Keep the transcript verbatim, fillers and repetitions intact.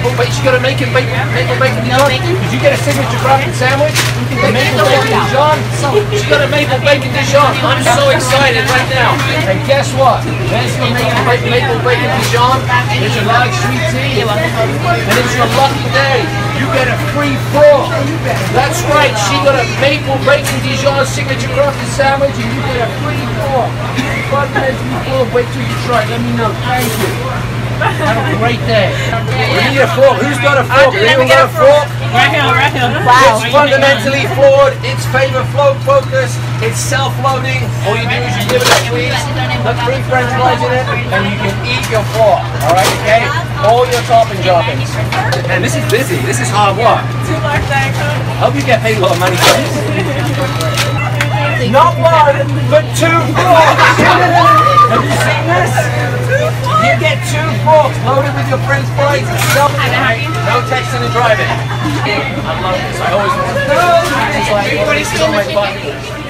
maple bacon. She got a maple bacon, maple bacon Dijon. Did you get a signature crafted sandwich? A maple bacon Dijon. She got a maple bacon Dijon. I'm so excited right now. And guess what? There's your maple bacon, maple bacon Dijon. There's your large sweet tea. And it's your lucky day. You get a free fork. That's right. She got a maple bacon Dijon signature crafted sandwich, and you get a free fork. Five minutes before, wait till you try it. Let me know. Thank you. Have a great day. We need a fork. Who's got a fork? Anyone got a fork? Right here, right here. Wow. It's fundamentally flawed. It's favor flow focus. It's self-loading. All you do is you give it a squeeze, put three French fries in it, and you can eat your fork. All right, okay? All your topping droppings. And this is busy. This is hard work. Two more things. I hope you get paid a lot of money for this. Not one, but two forks. Have you seen this? You get two forks loaded with your French fries and self. No texting and driving. I love this. I always want to. It's like, everybody's still my butt.